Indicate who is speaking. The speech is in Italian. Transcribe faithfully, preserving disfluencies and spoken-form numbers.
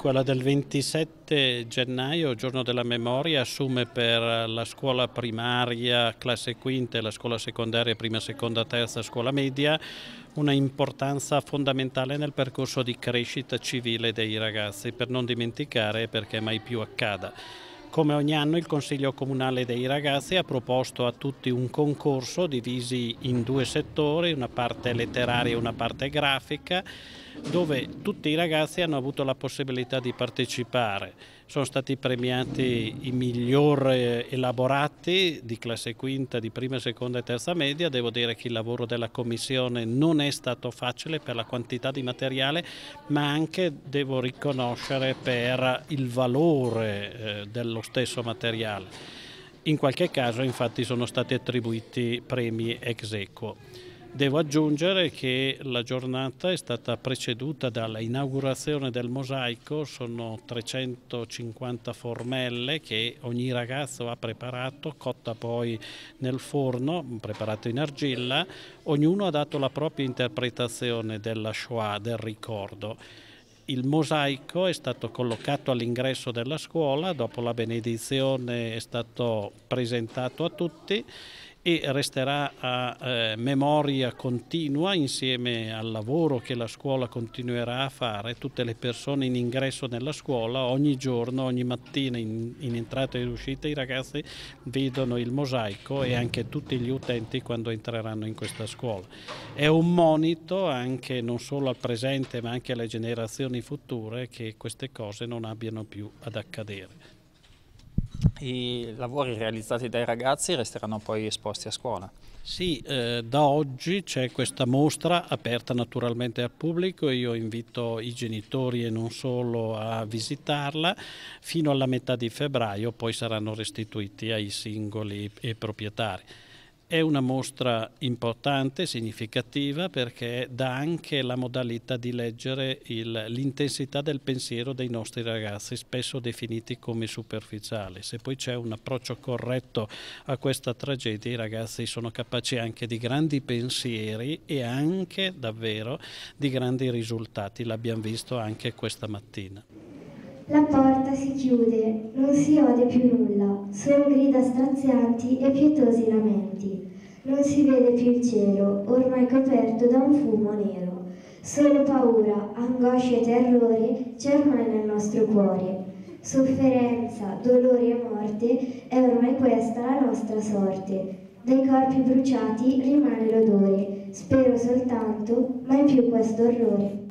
Speaker 1: Quella del ventisette gennaio, giorno della memoria, assume per la scuola primaria, classe quinta e la scuola secondaria, prima, seconda, terza, scuola media, una importanza fondamentale nel percorso di crescita civile dei ragazzi, per non dimenticare perché mai più accada. Come ogni anno il Consiglio Comunale dei Ragazzi ha proposto a tutti un concorso divisi in due settori, una parte letteraria e una parte grafica, dove tutti i ragazzi hanno avuto la possibilità di partecipare. Sono stati premiati i miglior elaborati di classe quinta, di prima, seconda e terza media. Devo dire che il lavoro della Commissione non è stato facile per la quantità di materiale, ma anche, devo riconoscere, per il valore eh, dello stesso materiale. In qualche caso infatti sono stati attribuiti premi ex aequo. Devo aggiungere che la giornata è stata preceduta dall'inaugurazione del mosaico, sono trecentocinquanta formelle che ogni ragazzo ha preparato, cotta poi nel forno, preparato in argilla, ognuno ha dato la propria interpretazione della Shoah, del ricordo. Il mosaico è stato collocato all'ingresso della scuola, dopo la benedizione è stato presentato a tutti e resterà a eh, memoria continua insieme al lavoro che la scuola continuerà a fare. Tutte le persone in ingresso nella scuola ogni giorno, ogni mattina in, in entrata e in uscita i ragazzi vedono il mosaico e anche tutti gli utenti quando entreranno in questa scuola. È un monito anche non solo al presente ma anche alle generazioni future che queste cose non abbiano più ad accadere.
Speaker 2: I lavori realizzati dai ragazzi resteranno poi esposti a scuola?
Speaker 1: Sì, eh, da oggi c'è questa mostra aperta naturalmente al pubblico, io invito i genitori e non solo a visitarla fino alla metà di febbraio, poi saranno restituiti ai singoli e proprietari. È una mostra importante, significativa, perché dà anche la modalità di leggere l'intensità del pensiero dei nostri ragazzi, spesso definiti come superficiali. Se poi c'è un approccio corretto a questa tragedia, i ragazzi sono capaci anche di grandi pensieri e anche davvero di grandi risultati. L'abbiamo visto anche questa mattina.
Speaker 3: La porta si chiude, non si ode più nulla, solo grida strazianti e pietosi lamenti. Non si vede più il cielo, ormai coperto da un fumo nero. Solo paura, angoscia e terrore c'è ormai nel nostro cuore. Sofferenza, dolore e morte, è ormai questa la nostra sorte. Dai corpi bruciati rimane l'odore, spero soltanto mai più questo orrore.